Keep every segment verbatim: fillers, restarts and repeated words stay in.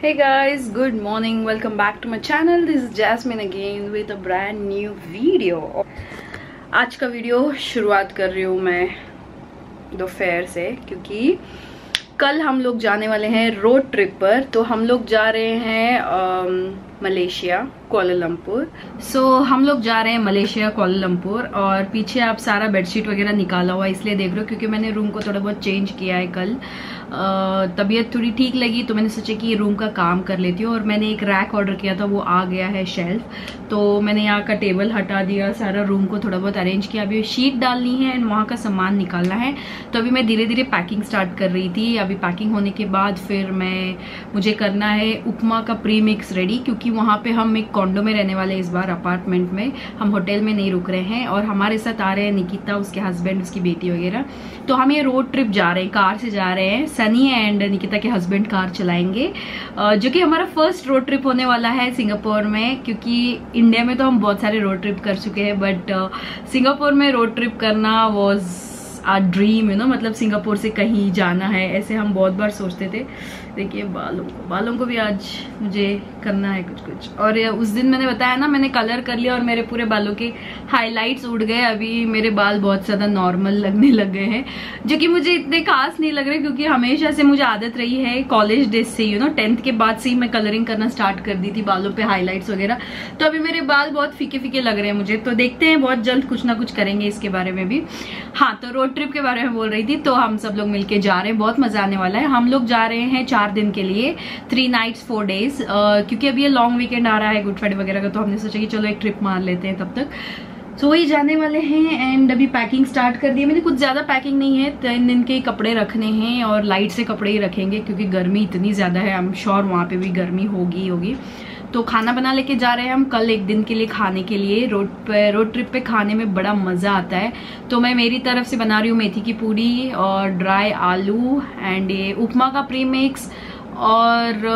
Hey guys, good morning. Welcome back to my channel. This is Jasmine again with a brand new video. आज का video शुरुआत कर रही हूँ मैं दोपहर से, क्योंकि कल हम लोग जाने वाले हैं रोड ट्रिप पर। तो हम लोग जा रहे हैं मलेशिया कोलालमपुर। सो so, हम लोग जा रहे हैं मलेशिया कोलालमपुर। और पीछे आप सारा बेडशीट वगैरह निकाला हुआ इसलिए देख रहे हो क्योंकि मैंने रूम को थोड़ा बहुत चेंज किया है। कल तबीयत थोड़ी ठीक लगी तो मैंने सोचा कि रूम का काम कर लेती हूँ। और मैंने एक रैक ऑर्डर किया था, वो आ गया है शेल्फ। तो मैंने यहाँ का टेबल हटा दिया, सारा रूम को थोड़ा बहुत अरेंज किया। अभी शीट डालनी है एंड वहाँ का सामान निकालना है। तो अभी मैं धीरे धीरे पैकिंग स्टार्ट कर रही थी। अभी पैकिंग होने के बाद फिर मैं मुझे करना है उपमा का प्री मिक्स रेडी, क्योंकि वहाँ पे हम एक कॉन्डो में रहने वाले इस बार अपार्टमेंट में, हम होटल में नहीं रुक रहे हैं। और हमारे साथ आ रहे हैं निकिता, उसके हस्बैंड, उसकी बेटी वगैरह। तो हम ये रोड ट्रिप जा रहे हैं, कार से जा रहे हैं। सनी एंड निकिता के हस्बैंड कार चलाएंगे, जो कि हमारा फर्स्ट रोड ट्रिप होने वाला है सिंगापुर में। क्योंकि इंडिया में तो हम बहुत सारे रोड ट्रिप कर चुके हैं, बट सिंगापुर में रोड ट्रिप करना was a dream, you know, मतलब सिंगापुर से कहीं जाना है, ऐसे हम बहुत बार सोचते थे। देखिए बालों को बालों को भी आज मुझे करना है कुछ कुछ। और उस दिन मैंने बताया ना, मैंने कलर कर लिया और मेरे पूरे बालों के हाइलाइट्स उड़ गए। अभी मेरे बाल बहुत ज्यादा नॉर्मल लगने लग गए हैं, जो कि मुझे इतने खास नहीं लग रहे, क्योंकि हमेशा से मुझे आदत रही है कॉलेज डेज से, यू नो, टेंथ के बाद से ही मैं कलरिंग करना स्टार्ट कर दी थी बालों पे, हाईलाइट्स वगैरह। तो अभी मेरे बाल बहुत फीके फीके लग रहे हैं मुझे। तो देखते हैं, बहुत जल्द कुछ ना कुछ करेंगे इसके बारे में भी। हाँ, तो रोड ट्रिप के बारे में बोल रही थी। तो हम सब लोग मिलके जा रहे हैं, बहुत मजा आने वाला है। हम लोग जा रहे हैं चार दिन के लिए, थ्री नाइट्स फोर डेज, क्योंकि अभी ये लॉन्ग वीकेंड आ रहा है गुड फ्राइडे वगैरह का। तो हमने सोचा कि चलो एक ट्रिप मार लेते हैं तब तक। तो वही जाने वाले हैं। एंड अभी पैकिंग स्टार्ट कर दी है मैंने। कुछ ज्यादा पैकिंग नहीं है, तीन दिन के कपड़े रखने हैं और लाइट से कपड़े ही रखेंगे, क्योंकि गर्मी इतनी ज्यादा है। आई एम श्योर वहां पे भी गर्मी होगी होगी तो खाना बना लेके जा रहे हैं हम कल एक दिन के लिए खाने के लिए। रोड पे रोड ट्रिप पे खाने में बड़ा मजा आता है। तो मैं मेरी तरफ से बना रही हूँ मेथी की पूरी और ड्राई आलू एंड ये उपमा का प्री मिक्स, और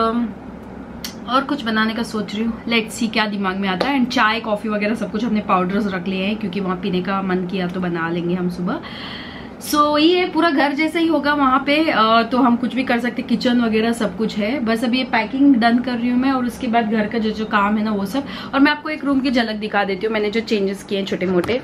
और कुछ बनाने का सोच रही हूँ। लेट्स सी क्या दिमाग में आता है। एंड चाय कॉफी वगैरह सब कुछ हमने पाउडर्स रख लिए हैं, क्योंकि वहाँ पीने का मन किया तो बना लेंगे हम सुबह। सो so, ये पूरा घर जैसा ही होगा वहाँ पे। तो हम कुछ भी कर सकते, किचन वगैरह सब कुछ है। बस अभी ये पैकिंग डन कर रही हूँ मैं, और उसके बाद घर का जो जो काम है ना वो सब। और मैं आपको एक रूम की झलक दिखा देती हूँ, मैंने जो चेंजेस किए हैं छोटे मोटे।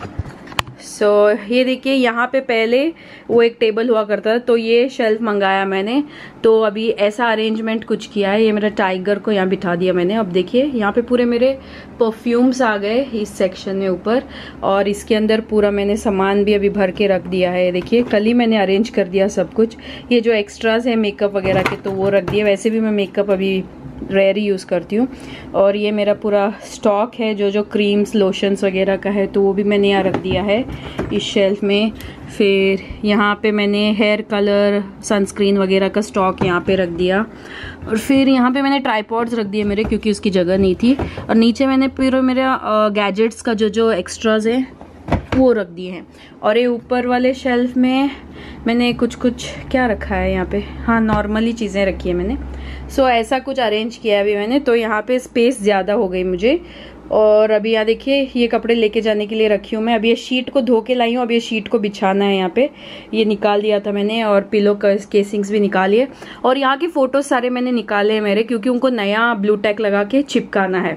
सो so, ये देखिए, यहाँ पे पहले वो एक टेबल हुआ करता था, तो ये शेल्फ मंगाया मैंने। तो अभी ऐसा अरेंजमेंट कुछ किया है। ये मेरा टाइगर को यहाँ बिठा दिया मैंने। अब देखिए यहाँ पे पूरे मेरे परफ्यूम्स आ गए इस सेक्शन में ऊपर, और इसके अंदर पूरा मैंने सामान भी अभी भर के रख दिया है। देखिए कल ही मैंने अरेंज कर दिया सब कुछ। ये जो एक्स्ट्राज है मेकअप वगैरह के, तो वो रख दिए। वैसे भी मैं मेकअप अभी रेयर ही यूज़ करती हूँ। और ये मेरा पूरा स्टॉक है, जो जो क्रीम्स लोशंस वगैरह का है, तो वो भी मैंने यहाँ रख दिया है इस शेल्फ में। फिर यहाँ पे मैंने हेयर कलर, सनस्क्रीन वगैरह का स्टॉक यहाँ पे रख दिया। और फिर यहाँ पे मैंने ट्राइपॉड्स रख दिए मेरे, क्योंकि उसकी जगह नहीं थी। और नीचे मैंने पूरा मेरा गैजेट्स का जो जो एक्स्ट्राज है वो रख दिए हैं। और ये ऊपर वाले शेल्फ में मैंने कुछ कुछ क्या रखा है यहाँ पे, हाँ नॉर्मली चीज़ें रखी है मैंने। सो so, ऐसा कुछ अरेंज किया है अभी मैंने। तो यहाँ पे स्पेस ज़्यादा हो गई मुझे। और अभी यहाँ देखिए, ये कपड़े लेके जाने के लिए रखी हूँ मैं। अभी ये शीट को धो के लाई हूँ, अब ये शीट को बिछाना है यहाँ पे। ये निकाल दिया था मैंने, और पिलो केसिंग्स भी निकालिए। और यहाँ के फोटोज सारे मैंने निकाले हैं मेरे, क्योंकि उनको नया ब्लू टैग लगा के चिपकाना है।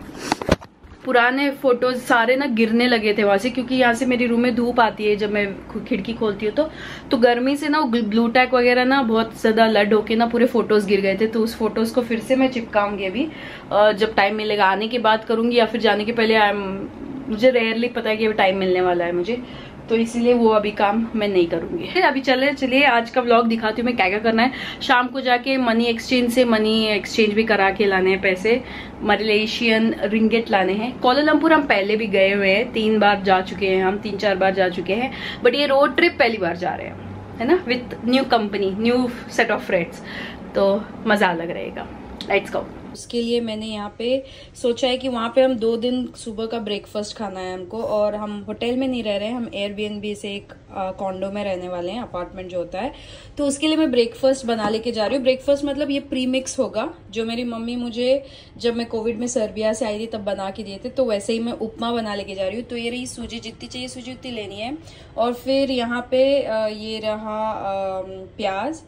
पुराने फोटोज सारे ना गिरने लगे थे वहां से, क्योंकि यहाँ से मेरी रूम में धूप आती है जब मैं खिड़की खोलती हूँ तो तो गर्मी से ना ब्लू टैग वगैरह ना बहुत ज्यादा लड होके ना पूरे फोटोज गिर गए थे। तो उस फोटोज को फिर से मैं चिपकाऊंगी अभी, जब टाइम मिलेगा। आने के बाद करूंगी या फिर जाने के पहले। आई एम मुझे रेयरली पता है कि टाइम मिलने वाला है मुझे, तो इसीलिए वो अभी काम मैं नहीं करूंगी। फिर अभी चले चलिए आज का व्लॉग दिखाती हूँ मैं क्या क्या करना है। शाम को जाके मनी एक्सचेंज से मनी एक्सचेंज भी करा के लाने हैं पैसे, मलेशियन रिंगिट लाने हैं। कोलालमपुर हम पहले भी गए हुए हैं, तीन बार जा चुके हैं हम, तीन चार बार जा चुके हैं। बट ये रोड ट्रिप पहली बार जा रहे हैं, है ना, with new company, new set of friends. तो मजा अलग रहेगा। Let's go. उसके लिए मैंने यहाँ पे सोचा है कि वहाँ पे हम दो दिन सुबह का ब्रेकफास्ट खाना है हमको। और हम होटल में नहीं रह रहे हैं, हम एयरबीएनबी से एक कॉन्डो में रहने वाले हैं, अपार्टमेंट जो होता है। तो उसके लिए मैं ब्रेकफास्ट बना लेके जा रही हूँ। ब्रेकफास्ट मतलब ये प्री मिक्स होगा, जो मेरी मम्मी मुझे जब मैं कोविड में सर्बिया से आई थी तब बना के दिए थे। तो वैसे ही मैं उपमा बना लेके जा रही हूँ। तो ये रही सूजी, जितनी चाहिए सूजी उतनी लेनी है। और फिर यहाँ पे ये रहा प्याज,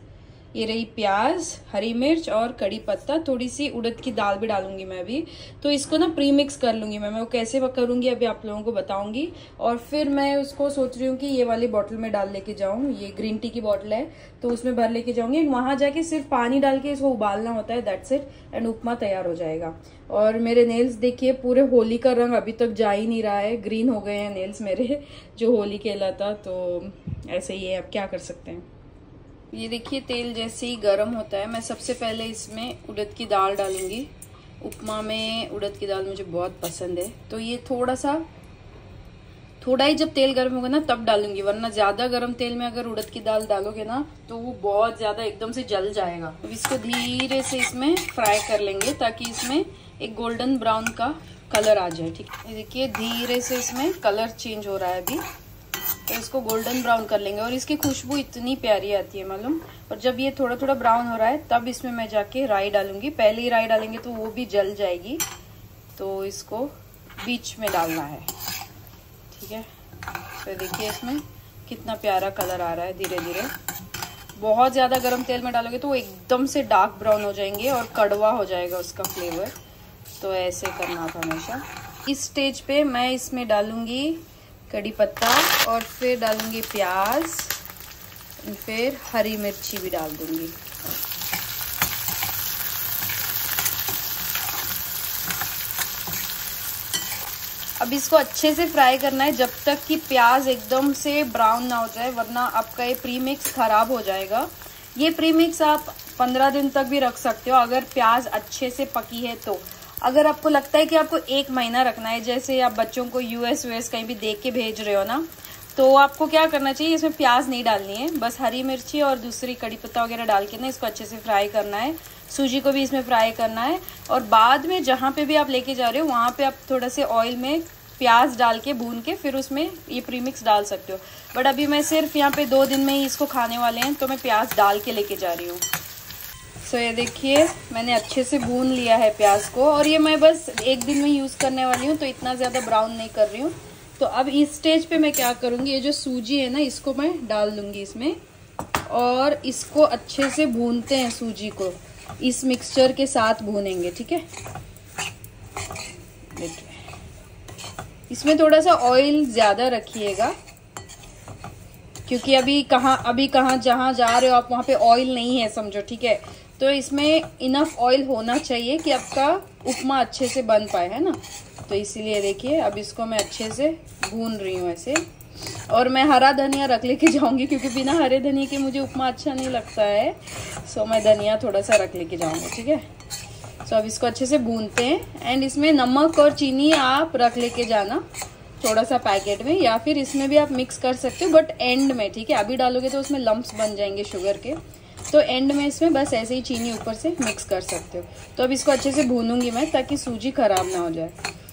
ये रही प्याज, हरी मिर्च और कड़ी पत्ता, थोड़ी सी उड़द की दाल भी डालूंगी मैं अभी। तो इसको ना प्री मिक्स कर लूंगी मैं मैं वो कैसे करूंगी अभी आप लोगों को बताऊंगी। और फिर मैं उसको सोच रही हूँ कि ये वाली बॉटल में डाल लेके जाऊं, ये ग्रीन टी की बॉटल है तो उसमें भर लेके जाऊंगी। वहां जाके सिर्फ पानी डाल के इसको उबालना होता है, दैट्स इट, एंड उपमा तैयार हो जाएगा। और मेरे नेल्स देखिए पूरे होली का रंग अभी तक जा ही नहीं रहा है, ग्रीन हो गए हैं नेल्स मेरे जो होली खेला था। तो ऐसे ही है, अब क्या कर सकते हैं। ये देखिए तेल जैसे ही गर्म होता है, मैं सबसे पहले इसमें उड़द की दाल डालूंगी। उपमा में उड़द की दाल मुझे बहुत पसंद है, तो ये थोड़ा सा थोड़ा ही जब तेल गर्म होगा ना तब डालूंगी, वरना ज्यादा गर्म तेल में अगर उड़द की दाल डालोगे ना तो वो बहुत ज्यादा एकदम से जल जाएगा। अब इसको धीरे से इसमें फ्राई कर लेंगे ताकि इसमें एक गोल्डन ब्राउन का कलर आ जाए। ठीक है, देखिए धीरे से इसमें कलर चेंज हो रहा है अभी, तो इसको गोल्डन ब्राउन कर लेंगे। और इसकी खुशबू इतनी प्यारी आती है मालूम। और जब ये थोड़ा थोड़ा ब्राउन हो रहा है तब इसमें मैं जाके राई डालूंगी। पहले ही राई डालेंगे तो वो भी जल जाएगी, तो इसको बीच में डालना है। ठीक है, तो देखिए इसमें कितना प्यारा कलर आ रहा है धीरे धीरे। बहुत ज्यादा गर्म तेल में डालोगे तो वो एकदम से डार्क ब्राउन हो जाएंगे और कड़वा हो जाएगा उसका फ्लेवर, तो ऐसे करना था हमेशा। इस स्टेज पे मैं इसमें डालूंगी कड़ी पत्ता और फिर डालूंगी प्याज, फिर हरी मिर्ची भी डाल दूंगी। अब इसको अच्छे से फ्राई करना है जब तक कि प्याज एकदम से ब्राउन ना हो जाए, वरना आपका ये प्री मिक्स खराब हो जाएगा। ये प्री मिक्स आप पंद्रह दिन तक भी रख सकते हो अगर प्याज अच्छे से पकी है तो। अगर आपको लगता है कि आपको एक महीना रखना है, जैसे आप बच्चों को यूएस यूएस कहीं भी देख के भेज रहे हो ना, तो आपको क्या करना चाहिए, इसमें प्याज नहीं डालनी है, बस हरी मिर्ची और दूसरी कड़ी पत्ता वगैरह डाल के ना इसको अच्छे से फ्राई करना है। सूजी को भी इसमें फ्राई करना है और बाद में जहाँ पे भी आप लेके जा रहे हो वहाँ पे आप थोड़ा से ऑयल में प्याज डाल के भून के फिर उसमें ये प्रीमिक्स डाल सकते हो। बट अभी मैं सिर्फ यहाँ पे दो दिन में ही इसको खाने वाले हैं तो मैं प्याज डाल के लेके जा रही हूँ। सो so, ये देखिए मैंने अच्छे से भून लिया है प्याज को, और ये मैं बस एक दिन में यूज़ करने वाली हूँ तो इतना ज़्यादा ब्राउन नहीं कर रही हूँ। तो अब इस स्टेज पे मैं क्या करूँगी, ये जो सूजी है ना इसको मैं डाल दूँगी इसमें, और इसको अच्छे से भूनते हैं। सूजी को इस मिक्सचर के साथ भूनेंगे। ठीक है, देखिए इसमें थोड़ा सा ऑयल ज़्यादा रखिएगा, क्योंकि अभी कहाँ अभी कहाँ जहाँ जा रहे हो आप वहाँ पे ऑयल नहीं है समझो। ठीक है, तो इसमें इनफ ऑयल होना चाहिए कि आपका उपमा अच्छे से बन पाए, है ना। तो इसीलिए देखिए अब इसको मैं अच्छे से भून रही हूँ ऐसे। और मैं हरा धनिया रख लेके जाऊंगी क्योंकि बिना हरे धनिया के मुझे उपमा अच्छा नहीं लगता है, सो मैं धनिया थोड़ा सा रख लेके जाऊंगी। ठीक है, सो अब इसको अच्छे से भूनते हैं। एंड इसमें नमक और चीनी आप रख लेके जाना थोड़ा सा पैकेट में, या फिर इसमें भी आप मिक्स कर सकते हो बट एंड में। ठीक है, अभी डालोगे तो उसमें लम्प्स बन जाएंगे शुगर के, तो एंड में इसमें बस ऐसे ही चीनी ऊपर से मिक्स कर सकते हो। तो अब इसको अच्छे से भूनूंगी मैं ताकि सूजी खराब ना हो जाए।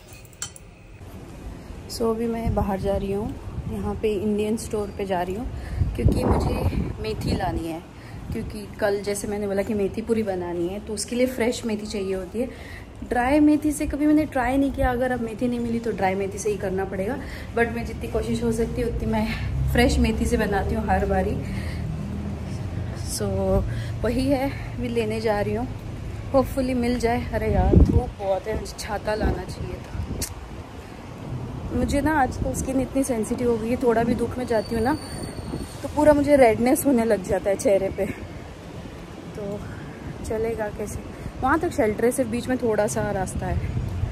सो so, अभी मैं बाहर जा रही हूँ, यहाँ पे इंडियन स्टोर पे जा रही हूँ क्योंकि मुझे मेथी लानी है। क्योंकि कल जैसे मैंने बोला कि मेथी पूरी बनानी है तो उसके लिए फ्रेश मेथी चाहिए होती है। ड्राई मेथी से कभी मैंने ट्राई नहीं किया, अगर अब मेथी नहीं मिली तो ड्राई मेथी से ही करना पड़ेगा। बट मैं जितनी कोशिश हो सकती है उतनी मैं फ्रेश मेथी से बनाती हूँ हर बारी। सो so, वही है, भी लेने जा रही हूँ, होपफुली मिल जाए। अरे यार धूप बहुत है, मुझे छाता लाना चाहिए था। मुझे ना आजकल स्किन इतनी सेंसिटिव हो गई है, थोड़ा भी धूप में जाती हूँ ना तो पूरा मुझे रेडनेस होने लग जाता है चेहरे पे। तो चलेगा कैसे, वहाँ तक शेल्टर है, सिर्फ बीच में थोड़ा सा रास्ता है।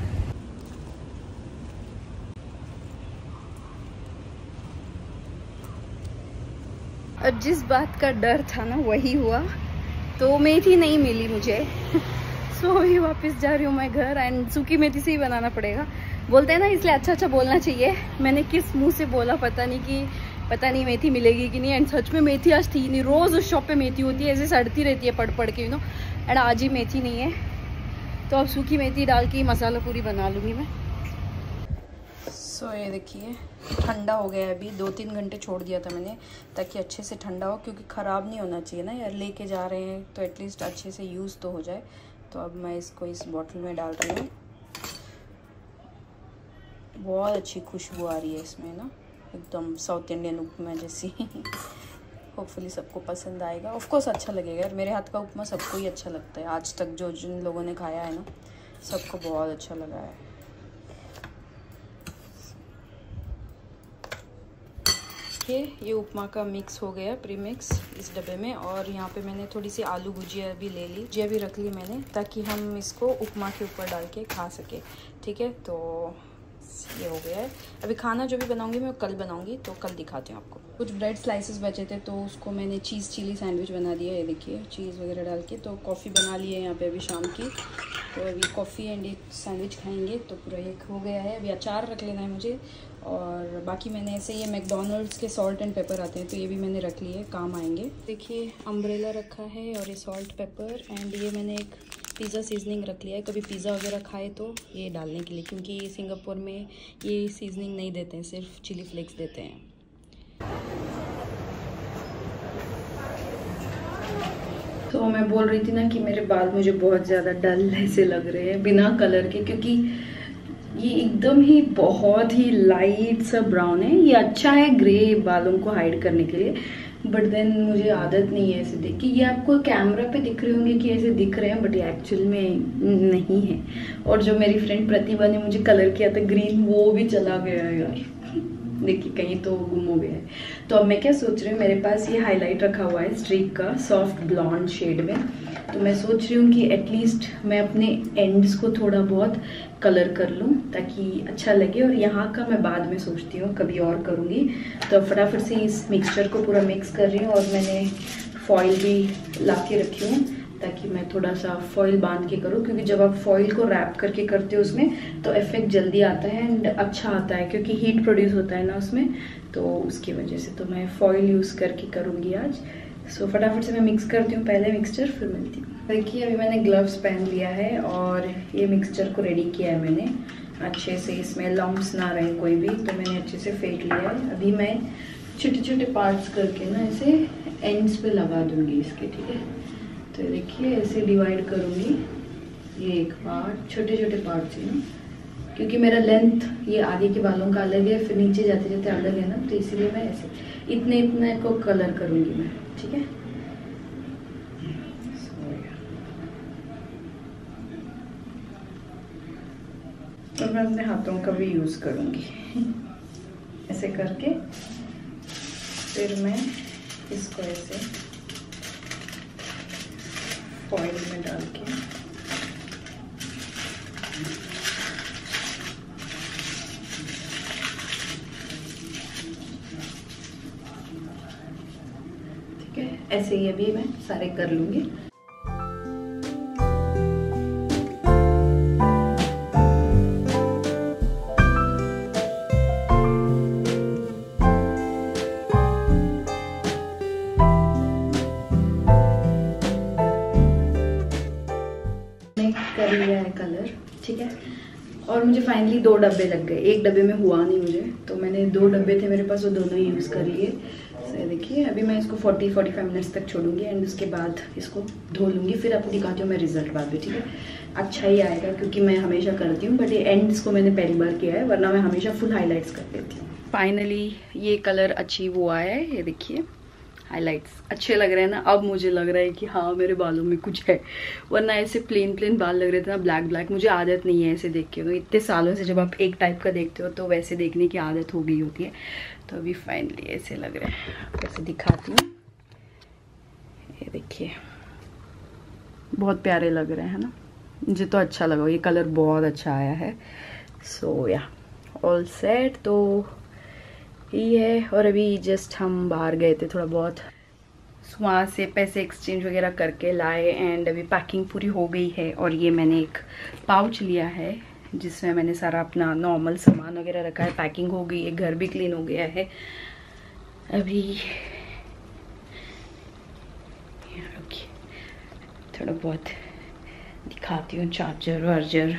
और जिस बात का डर था ना वही हुआ, तो मेथी नहीं मिली मुझे। सो अभी वापस जा रही हूँ मैं घर, एंड सूखी मेथी से ही बनाना पड़ेगा। बोलते हैं ना इसलिए अच्छा अच्छा बोलना चाहिए। मैंने किस मुंह से बोला पता नहीं कि पता नहीं मेथी मिलेगी कि नहीं, एंड सच में मेथी आज थी नहीं। रोज उस शॉप पे मेथी होती है, ऐसे सड़ती रहती है पड़ पड़ के, यू नो, एंड आज ही मेथी नहीं है। तो अब सूखी मेथी डाल के मसाला पूरी बना लूँगी मैं। सो so, ये देखिए ठंडा हो गया है, अभी दो तीन घंटे छोड़ दिया था मैंने ताकि अच्छे से ठंडा हो, क्योंकि ख़राब नहीं होना चाहिए ना यार, लेके जा रहे हैं तो एटलीस्ट अच्छे से यूज़ तो हो जाए। तो अब मैं इसको इस बॉटल में डाल रही हूँ। बहुत अच्छी खुशबू आ रही है इसमें ना, एकदम साउथ इंडियन उपमा जैसी। होपफुली सबको पसंद आएगा। ऑफ कोर्स अच्छा लगेगा, मेरे हाथ का उपमा सबको ही अच्छा लगता है। आज तक जो जिन लोगों ने खाया है ना, सबको बहुत अच्छा लगा है। ये ये उपमा का मिक्स हो गया, प्री मिक्स इस डब्बे में। और यहाँ पे मैंने थोड़ी सी आलू भुजिया भी ले ली, भुजिया भी रख ली मैंने, ताकि हम इसको उपमा के ऊपर डाल के खा सके। ठीक है, तो ये हो गया है। अभी खाना जो भी बनाऊंगी मैं कल बनाऊंगी, तो कल दिखाती हूँ आपको। कुछ ब्रेड स्लाइसेस बचे थे, तो उसको मैंने चीज़ चिली सैंडविच बना दिया। ये देखिए, चीज़ वगैरह डाल के। तो कॉफ़ी बना ली है यहाँ पे अभी शाम की, तो अभी कॉफ़ी एंड एक सैंडविच खाएंगे। तो पूरा एक हो गया है। अभी अचार रख लेना है मुझे। और बाकी मैंने ऐसे ये मैकडोनल्ड्स के सॉल्ट एंड पेपर आते हैं, तो ये भी मैंने रख लिए, काम आएंगे। देखिए, अम्ब्रेला रखा है और ये सॉल्ट पेपर एंड ये मैंने एक पिज़्ज़ा सीजनिंग रख लिया है। कभी पिज़्ज़ा वगैरह खाए तो ये डालने के लिए, क्योंकि सिंगापुर में ये सीजनिंग नहीं देते हैं, सिर्फ चिली फ्लेक्स देते हैं। तो मैं बोल रही थी ना कि मेरे बाल मुझे बहुत ज़्यादा डल ऐसे लग रहे हैं बिना कलर के, क्योंकि ये एकदम ही बहुत ही लाइट सा ब्राउन है। ये अच्छा है ग्रे बालों को हाइड करने के लिए, बट देन मुझे आदत नहीं है ऐसे देख के। ये आपको कैमरा पे दिख रहे होंगे कि ऐसे दिख रहे हैं, बट ये एक्चुअल में नहीं है। और जो मेरी फ्रेंड प्रतिभा ने मुझे कलर किया था ग्रीन, वो भी चला गया यार। देखिए, कहीं तो गुम हो गया है। तो अब मैं क्या सोच रही हूँ, मेरे पास ये हाईलाइट रखा हुआ है स्ट्रीक का, सॉफ्ट ब्लॉन्ड शेड में। तो मैं सोच रही हूँ कि एटलीस्ट मैं अपने एंड्स को थोड़ा बहुत कलर कर लूँ, ताकि अच्छा लगे। और यहाँ का मैं बाद में सोचती हूँ, कभी और करूँगी। तो फटाफट से इस मिक्सचर को पूरा मिक्स कर रही हूँ। और मैंने फॉइल भी ला के रखी हूँ, ताकि मैं थोड़ा सा फॉइल बांध के करूँ, क्योंकि जब आप फॉइल को रैप करके करते हो उसमें, तो इफेक्ट जल्दी आता है एंड अच्छा आता है, क्योंकि हीट प्रोड्यूस होता है ना उसमें, तो उसकी वजह से। तो मैं फॉइल यूज़ करके करूँगी आज। सो so, फटाफट से मैं मिक्स करती हूँ पहले मिक्सचर, फिर मिलती हूँ। देखिए, अभी मैंने ग्लव्स पहन लिया है और ये मिक्सचर को रेडी किया है मैंने अच्छे से। इसमें लम्प्स ना रहे कोई भी, तो मैंने अच्छे से फेंट लिया है। अभी मैं छोटे छोटे पार्ट्स करके ना ऐसे एंड्स पे लगा दूँगी इसके। ठीक है, तो देखिए ऐसे डिवाइड करूँगी। ये एक पार्ट, छोटे छोटे पार्ट्स है ना, क्योंकि मेरा लेंथ ये आगे के बालों का अलग है, फिर नीचे जाते जाते अलग है ना, तो इसीलिए मैं ऐसे इतने इतने को कलर करूँगी मैं। ठीक है, तो मैं अपने हाथों का भी यूज़ करूँगी ऐसे करके। फिर मैं इसको ऐसे फॉइल में डाल के ठीक है, ऐसे ही अभी मैं सारे कर लूँगी। कर लिया है कलर। ठीक है, और मुझे फाइनली दो डब्बे लग गए, एक डब्बे में हुआ नहीं मुझे, तो मैंने दो डब्बे थे मेरे पास, वो दोनों ही यूज़ कर लिए। सो देखिए, अभी मैं इसको चालीस पैंतालीस मिनट्स तक छोड़ूंगी एंड उसके बाद इसको धो लूँगी, फिर आपको दिखाती हूँ मैं रिजल्ट बाद में। ठीक है, अच्छा ही आएगा, क्योंकि मैं हमेशा करती हूँ, बट ये एंड्स को मैंने पहली बार किया है, वरना मैं हमेशा फुल हाईलाइट्स कर देती हूँ। फाइनली ये कलर अचीव हुआ है। ये देखिए, हाइलाइट्स अच्छे लग रहे हैं ना। अब मुझे लग रहा है कि हाँ, मेरे बालों में कुछ है, वरना ऐसे प्लेन प्लेन बाल लग रहे थे ना, ब्लैक ब्लैक। मुझे आदत नहीं है ऐसे देख के, तो इतने सालों से जब आप एक टाइप का देखते हो तो वैसे देखने की आदत हो गई होती है। तो अभी फाइनली ऐसे लग रहे हैं, कैसे दिखाती हूँ। ये देखिए, बहुत प्यारे लग रहे हैं ना, मुझे तो अच्छा लगा, ये कलर बहुत अच्छा आया है। सो या ऑल सेट तो ये है। और अभी जस्ट हम बाहर गए थे थोड़ा बहुत, वहाँ से पैसे एक्सचेंज वगैरह करके लाए एंड अभी पैकिंग पूरी हो गई है। और ये मैंने एक पाउच लिया है जिसमें मैंने सारा अपना नॉर्मल सामान वगैरह रखा है। पैकिंग हो गई है, घर भी क्लीन हो गया है। अभी थोड़ा बहुत दिखाती हूँ, चार्जर वार्जर।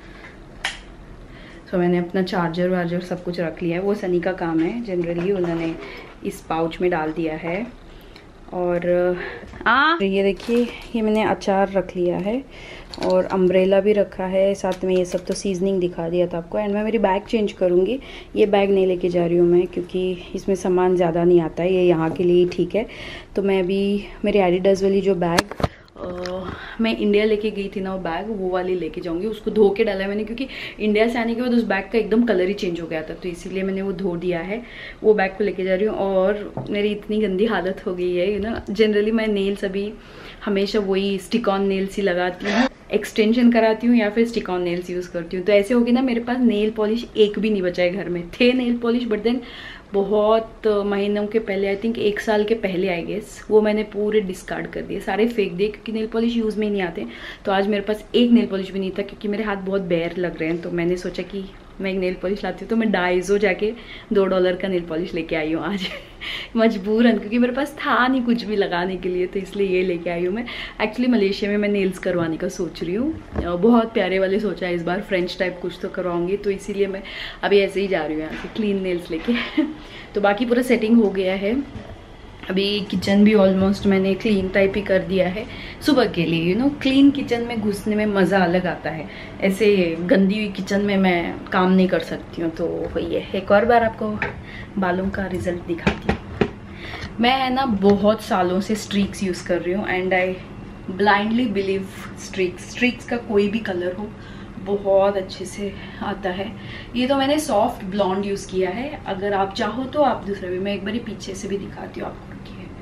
तो मैंने अपना चार्जर वार्जर सब कुछ रख लिया है, वो सनी का काम है, जनरली उन्होंने इस पाउच में डाल दिया है। और आ ये देखिए, ये मैंने अचार रख लिया है। और अम्ब्रेला भी रखा है साथ में। ये सब तो सीजनिंग दिखा दिया था आपको। एंड मैं मेरी बैग चेंज करूँगी। ये बैग नहीं लेके जा रही हूँ मैं, क्योंकि इसमें सामान ज़्यादा नहीं आता है, ये यहाँ के लिए ही ठीक है। तो मैं अभी मेरी एडिडास वाली जो बैग Uh, मैं इंडिया लेके गई थी ना वो बैग, वो वाली लेके जाऊंगी। उसको धो के डाला है मैंने, क्योंकि इंडिया से आने के बाद उस बैग का एकदम कलर ही चेंज हो गया था, तो इसीलिए मैंने वो धो दिया है। वो बैग को लेके जा रही हूँ। और मेरी इतनी गंदी हालत हो गई है यू नो, जनरली मैं नेल्स अभी हमेशा वही स्टिक ऑन नेल्स ही लगाती हूँ, एक्सटेंशन कराती हूँ या फिर स्टिक ऑन नेल्स यूज़ करती हूँ। तो ऐसे होगी ना, मेरे पास नेल पॉलिश एक भी नहीं बचा है घर में। थे नेल पॉलिश, बट देन बहुत महीनों के पहले, आई थिंक एक साल के पहले आई गेस, वो मैंने पूरे डिस्कार्ड कर दिए, सारे फेंक दिए, क्योंकि नेल पॉलिश यूज़ में ही नहीं आते। तो आज मेरे पास एक नेल पॉलिश भी नहीं था, क्योंकि मेरे हाथ बहुत बेर लग रहे हैं। तो मैंने सोचा कि मैं एक नेल पॉलिश लाती हूँ। तो मैं डाइजो जाके दो डॉलर का नेल पॉलिश लेके आई हूँ आज मजबूरन, क्योंकि मेरे पास था नहीं कुछ भी लगाने के लिए, तो इसलिए ये लेके आई हूँ मैं। एक्चुअली मलेशिया में मैं नेल्स करवाने का सोच रही हूँ, बहुत प्यारे वाले सोचा है इस बार, फ्रेंच टाइप कुछ तो करवाऊंगी। तो इसीलिए मैं अभी ऐसे ही जा रही हूँ यहाँ से क्लीन नेल्स लेके तो बाकी पूरा सेटिंग हो गया है। अभी किचन भी ऑलमोस्ट मैंने क्लीन टाइप ही कर दिया है सुबह के लिए। यू नो, क्लीन किचन में घुसने में मज़ा अलग आता है, ऐसे गंदी हुई किचन में मैं काम नहीं कर सकती हूँ। तो वही है, एक और बार आपको बालों का रिजल्ट दिखाती हूँ। मैं है ना बहुत सालों से स्ट्रीक्स यूज़ कर रही हूँ, and I blindly believe streaks streaks का कोई भी कलर हो बहुत अच्छे से आता है। ये तो मैंने सॉफ्ट ब्लॉन्ड यूज़ किया है, अगर आप चाहो तो आप दूसरा भी, मैं एक बार पीछे से भी दिखाती हूँ आपको।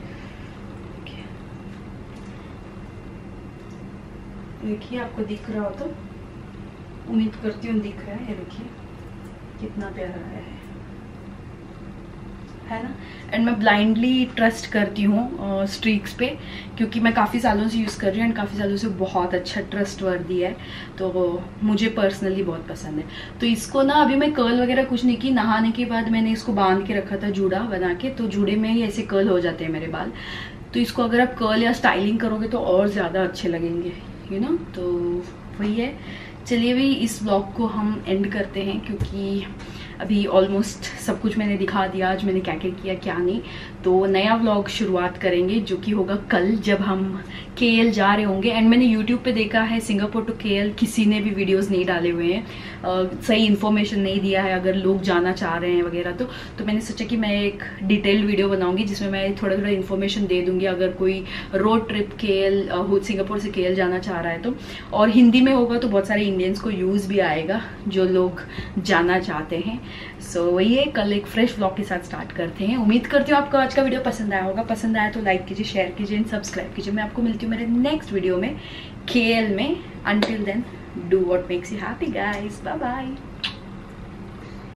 देखिए, आपको दिख रहा हो तो उम्मीद करती हूँ दिख रहा है। ये देखिए कितना प्यारा है है ना। एंड मैं ब्लाइंडली ट्रस्ट करती हूँ स्ट्रीक्स पे, क्योंकि मैं काफ़ी सालों से यूज़ कर रही हूँ एंड काफ़ी सालों से बहुत अच्छा ट्रस्ट वर्दी है, तो मुझे पर्सनली बहुत पसंद है। तो इसको ना अभी मैं कर्ल वगैरह कुछ नहीं की, नहाने के बाद मैंने इसको बांध के रखा था जूड़ा बना के, तो जूड़े में ही ऐसे कर्ल हो जाते हैं मेरे बाल। तो इसको अगर आप कर्ल या स्टाइलिंग करोगे तो और ज़्यादा अच्छे लगेंगे यू नो। तो वही है। चलिए भाई, इस ब्लॉग को हम एंड करते हैं, क्योंकि अभी ऑलमोस्ट सब कुछ मैंने दिखा दिया आज मैंने क्या क्या किया क्या नहीं। तो नया व्लॉग शुरुआत करेंगे जो कि होगा कल, जब हम केएल जा रहे होंगे। एंड मैंने यूट्यूब पे देखा है सिंगापुर टू केएल किसी ने भी वीडियोस नहीं डाले हुए हैं, uh, सही इन्फॉर्मेशन नहीं दिया है अगर लोग जाना चाह रहे हैं वगैरह। तो तो मैंने सोचा कि मैं एक डिटेल्ड वीडियो बनाऊंगी जिसमें मैं थोड़ा थोड़ा इन्फॉर्मेशन दे दूंगी, अगर कोई road trip KL uh, Singapore से केएल जाना चाह रहा है तो। और हिंदी में होगा तो बहुत सारे इंडियंस को यूज़ भी आएगा जो लोग जाना चाहते हैं। सो so, वही है, कल एक फ्रेश व्लॉग के साथ स्टार्ट करते हैं। उम्मीद करती हूँ आपको आज का वीडियो पसंद आया होगा। पसंद आया तो लाइक कीजिए, शेयर कीजिए एंड सब्सक्राइब कीजिए। मैं आपको मिलती हूँ मेरे नेक्स्ट वीडियो में केएल में। Until then, do what makes you happy guys. Bye bye.